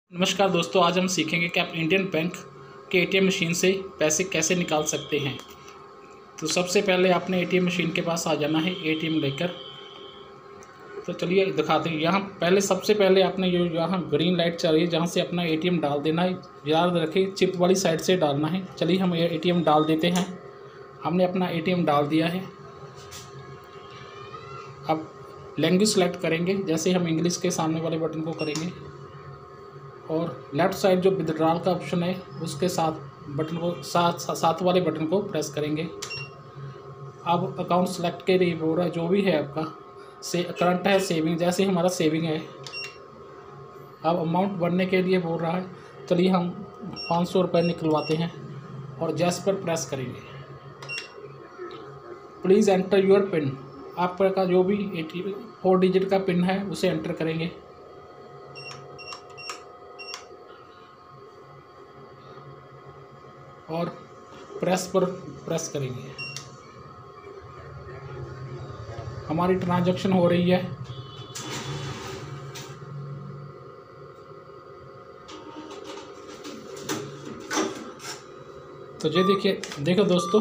नमस्कार दोस्तों, आज हम सीखेंगे कि आप इंडियन बैंक के एटीएम मशीन से पैसे कैसे निकाल सकते हैं। तो सबसे पहले आपने एटीएम मशीन के पास आ जाना है एटीएम लेकर। तो चलिए दिखाते हैं। यहाँ पहले सबसे पहले आपने यहाँ ग्रीन लाइट चल रही है, जहाँ से अपना एटीएम डाल देना है। याद रखें, चिप वाली साइड से डालना है। चलिए हम एटीएम डाल देते हैं। हमने अपना एटीएम डाल दिया है। अब लैंग्वेज सेलेक्ट करेंगे, जैसे हम इंग्लिश के सामने वाले बटन को करेंगे और लेफ़्ट साइड जो विथड्रॉल का ऑप्शन है उसके साथ बटन को साथ वाले बटन को प्रेस करेंगे। अब अकाउंट सेलेक्ट के लिए बोल रहा है, जो भी है आपका करंट है, सेविंग, जैसे हमारा सेविंग है। अब अमाउंट बढ़ने के लिए बोल रहा है, चलिए हम 500 रुपये निकलवाते हैं और जैस पर प्रेस करेंगे। प्लीज़ एंटर योर पिन, आपका जो भी 4 डिजिट का पिन है उसे एंटर करेंगे और प्रेस पर प्रेस करेंगे। हमारी ट्रांजैक्शन हो रही है। तो ये देखो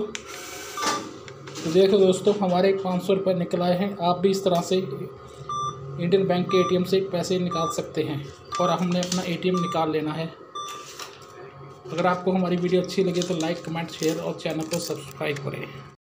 दोस्तों, हमारे 500 रुपये निकल आए हैं। आप भी इस तरह से इंडियन बैंक के एटीएम से पैसे निकाल सकते हैं और हमने अपना एटीएम निकाल लेना है। अगर आपको हमारी वीडियो अच्छी लगे तो लाइक, कमेंट, शेयर और चैनल को सब्सक्राइब करें।